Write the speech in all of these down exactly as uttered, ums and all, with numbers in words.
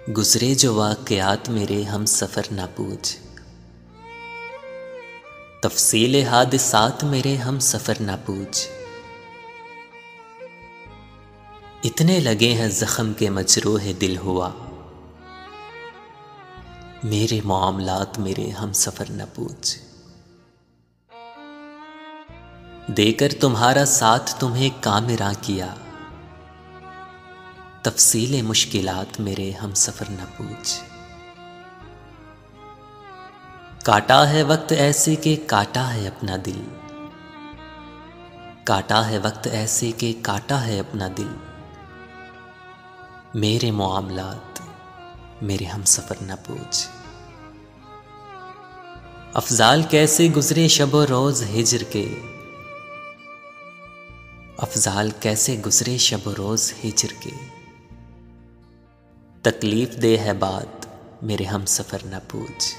गुजरे जो वाक़यात मेरे हम सफ़र ना पूछ, तफ़सील हादिसात मेरे हम सफ़र ना पूछ। इतने लगे हैं ज़ख्म के मजरूह दिल हुआ, मेरे मामलात मेरे हम सफ़र न पूछ। देकर तुम्हारा साथ तुम्हें कामिरा किया, तफ़सील मुश्किलात मेरे हम सफ़र न पूछ। काटा है वक्त ऐसे के काटा है अपना दिल, काटा है वक्त ऐसे के काटा है अपना दिल। मेरे मामलात मेरे हम सफ़र न पूछ। अफ़ज़ाल कैसे गुजरे शब रोज़ हिज्र के, अफ़ज़ाल कैसे गुजरे शब रोज़ हिज्र के। तकलीफ़ दे है बात मेरे हम सफ़र न पूछ।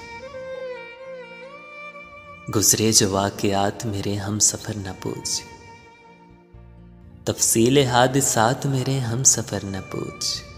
गुजरे जो वाक़यात मेरे हम सफ़र न पूछ, तफ़सील हादिसात मेरे हम सफ़र न पूछ।